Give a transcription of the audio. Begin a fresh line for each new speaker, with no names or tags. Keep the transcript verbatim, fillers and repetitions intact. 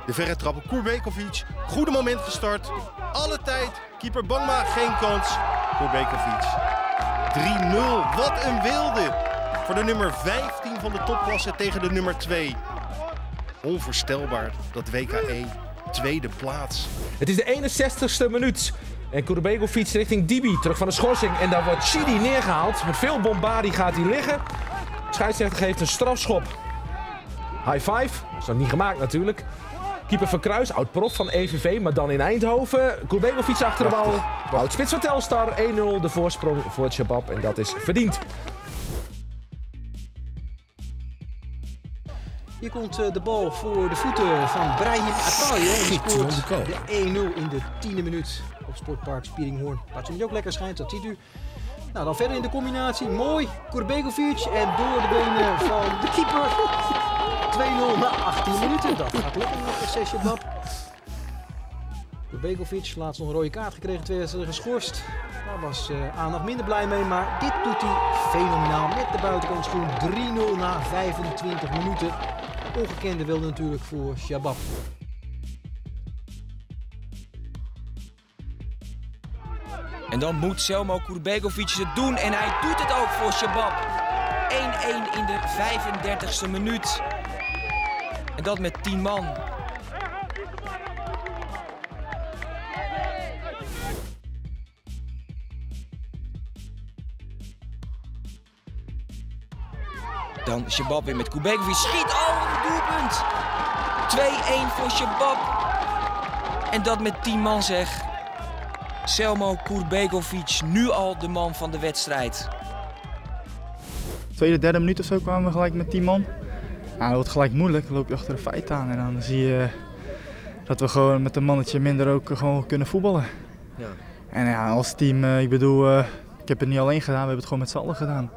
De verre trappen, Kurbekovic, goede moment gestart. Alle tijd, keeper Bangma, geen kans. Kurbekovic, drie nul. Wat een wilde voor de nummer vijftien van de topklasse tegen de nummer twee. Onvoorstelbaar, dat W K E, tweede plaats.
Het is de eenenzestigste minuut. En Kurbekovic richting Dibi, terug van de schorsing. En daar wordt Chidi neergehaald. Met veel bombardie gaat hij liggen. De scheidsrechter geeft een strafschop. High five, dat is nog niet gemaakt natuurlijk. Keeper van Kruis, oud-prof van E V V, maar dan in Eindhoven. Kurbekovic achter de bal. Oud-spits van Telstar, één nul de voorsprong voor het Shabab en dat is verdiend.
Hier komt de bal voor de voeten van Brahim Ataye. Die scoort de één nul in de tiende minuut op Sportpark Spieringhoorn. Waar het ook lekker schijnt, dat ziet u. Nou, dan verder in de combinatie. Mooi, Kurbekovic en door de benen van de keeper. twee nul na achttien minuten. Dat gaat lekker met de S C Shabab. Kurbekovic, laatst nog een rode kaart gekregen, twee wedstrijden geschorst. Daar was uh, aandacht minder blij mee, maar dit doet hij fenomenaal met de buitenkantschoen. drie nul na vijfentwintig minuten. Ongekende wilde natuurlijk voor Shabab.
En dan moet Selmo Kurbekovic het doen en hij doet het ook voor Shabab. één één in de vijfendertigste minuut. En dat met tien man. Dan Shabab weer met Kurbekovic. Schiet! Oh, een doelpunt! twee één voor Shabab. En dat met tien man zeg. Selmo Kurbekovic, nu al de man van de wedstrijd.
Tweede, derde minuut of zo kwamen we gelijk met tien man. Ja, dat wordt gelijk moeilijk, dan loop je achter de feiten aan en dan zie je dat we gewoon met een mannetje minder ook gewoon kunnen voetballen. Ja. En ja, als team, ik bedoel, ik heb het niet alleen gedaan, we hebben het gewoon met z'n allen gedaan.